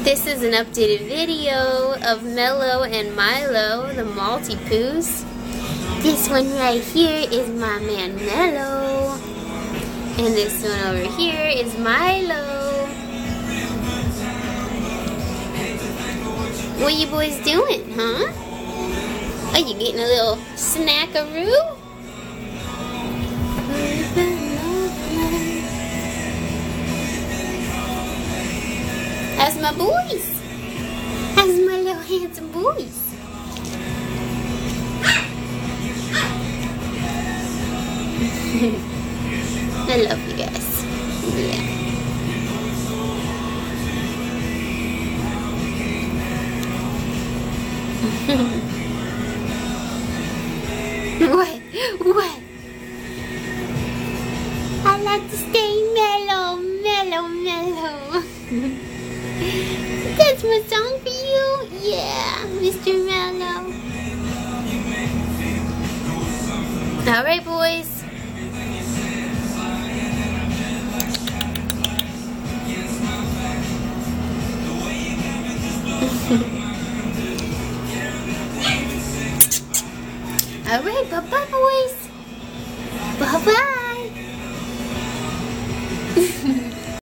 This is an updated video of Mellow and Milo, the Maltipoos. This one right here is my man Mellow. And this one over here is Milo. What you boys doing, huh? Are you getting a little snackaroo? How's my boys? How's my little handsome boys? I love you guys. Yeah. What? What? I like to stay mellow, mellow, mellow. That's my song for you? Yeah, Mr. Mellow. Alright, boys. Alright, bye-bye, boys. Bye-bye.